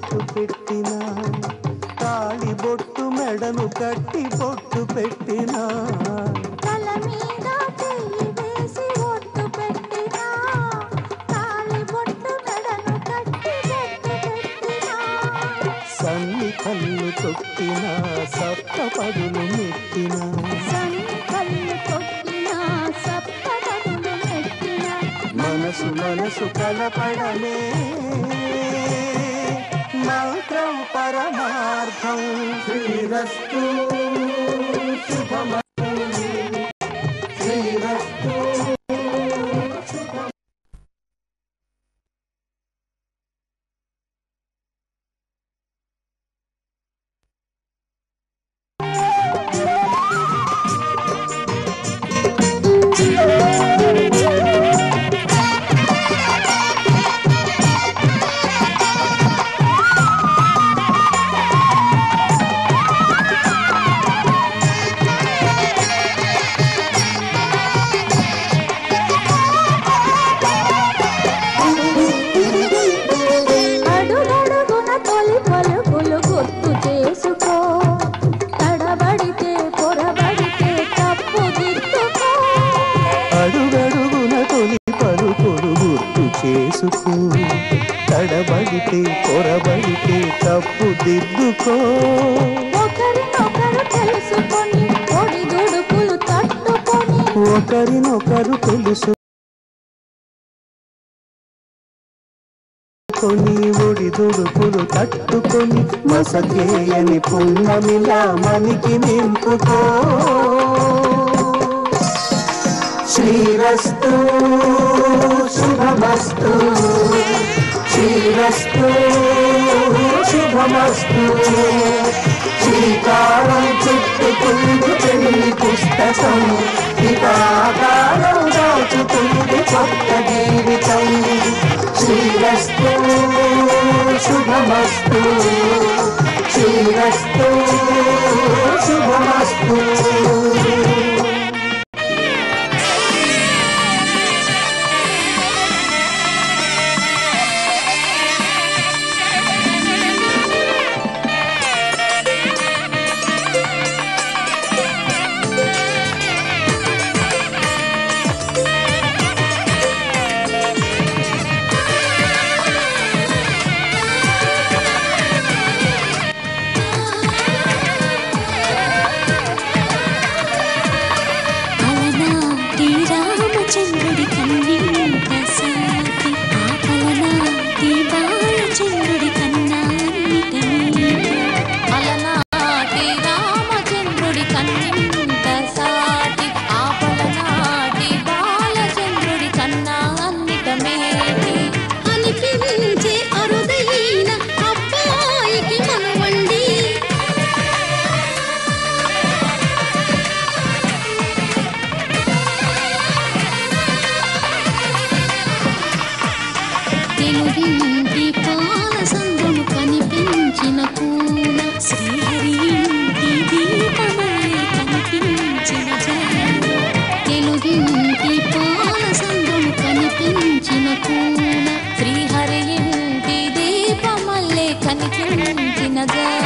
బొట్టు పెట్టినా తాళి బొట్టు మెడను కట్టి బొట్టు పెట్టినా తల మీద చెయ్యి వేసి ఒట్టు పెట్టినా తాళి బొట్టు మెడను కట్టి బొట్టు పెట్టినా సన్ని కళ్ళు తొక్కినా సప్త పదులు మెట్టినా సన్ని కళ్ళు తొక్కినా సప్త పదులు మెట్టినా మనసు మనసు కలపడమే మంత్రం పరమార్థం శ్రీరస్తు శుభమస్తు శ్రీరస్తు తడబడితే పొరబడితే తప్పు దిద్దుకో ఒకరినొకరు తెలుసుకొని ఒడిదుడుకులు తట్టుకొని ఒకరినొకరు తెలుసుకొని ఒడిదుడుకులు తట్టుకొని మసకేయని పున్నమిలా మనికి నింపుకో శ్రీరస్తు శుభమస్తు శ్రీరస్తు శుభమస్తు శ్రీకారం చుట్టుకుంది పెళ్లి పుస్తకం పితాకారం దాచుతుంది కొత్త జీవితం శ్రీరస్తు శుభమస్తు శ్రీరస్తు శుభమస్తు చంద్రుడి కన్నింత సాటి ఆకలనాటి బాలచంద్రుడి కన్నాన్నిటని అలనాటి రామచంద్రుడి కన్నింత సాటి ఆపలనాటి బాలచంద్రుడి కన్నా అన్నిటమేటి అనిపించే అరుదైన అబ్బాయికి మనవండి తెలుగింటి పాల సంద్రము కనిపించిన పూల శ్రీహరి ఇంటి దీపమై కనిపించిన జాన తెలుగింటి పాల సంద్రము కనిపించిన పూల శ్రీహరి ఇంటి దీపమల్లే కనిపించిన జాన